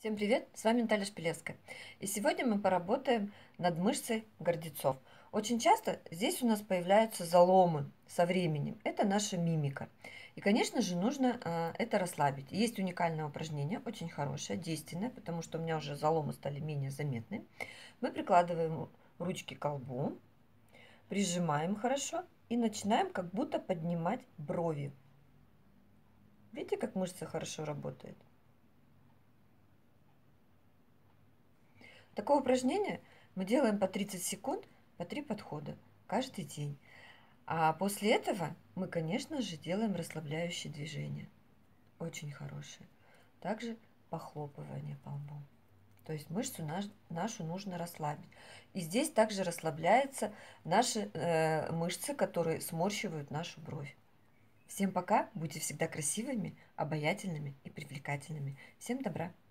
Всем привет! С вами Наталья Шпилевская. И сегодня мы поработаем над мышцей гордецов. Очень часто здесь у нас появляются заломы со временем. Это наша мимика. И, конечно же, нужно это расслабить. Есть уникальное упражнение, очень хорошее, действенное, потому что у меня уже заломы стали менее заметны. Мы прикладываем ручки к колбу, прижимаем хорошо и начинаем как будто поднимать брови. Видите, как мышца хорошо работает? Такое упражнение мы делаем по 30 секунд, по 3 подхода каждый день. А после этого мы, конечно же, делаем расслабляющие движения. Очень хорошие. Также похлопывание по лбу. То есть мышцу нашу нужно расслабить. И здесь также расслабляются наши мышцы, которые сморщивают нашу бровь. Всем пока, будьте всегда красивыми, обаятельными и привлекательными. Всем добра!